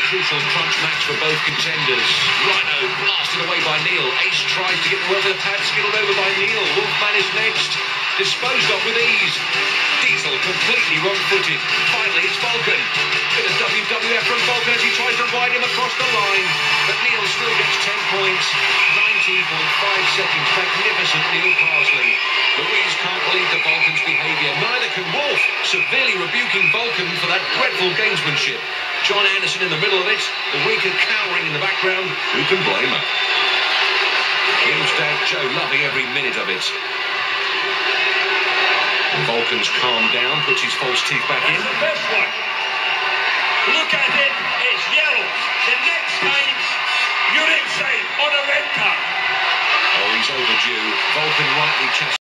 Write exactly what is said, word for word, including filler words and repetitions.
crucial crunch match for both contenders. Rhino blasted away by Neil. Ace tries to get the work of the pad, skittled over by Neil. Wolfman is next, disposed of with ease. Diesel completely wrong-footed. Finally, it's Vulcan. Bit of W W F from Vulcan as he tries to ride him across the line. But Neil still gets ten points. nineteen point five seconds. Magnificent Neil Parsley. Louise can't believe the Vulcan's behaviour. Neither can Wolf, severely rebuking Vulcan for that dreadful gamesmanship. John Anderson in the middle of it. The weaker cowering in the background. Who can blame her? Neil's dad Joe loving every minute of it. Vulcan's calmed down, puts his false teeth back in. That's the first one. Look at it, it's yellow. The next time, you're inside on a red card. Oh, he's overdue. Vulcan rightly chastised.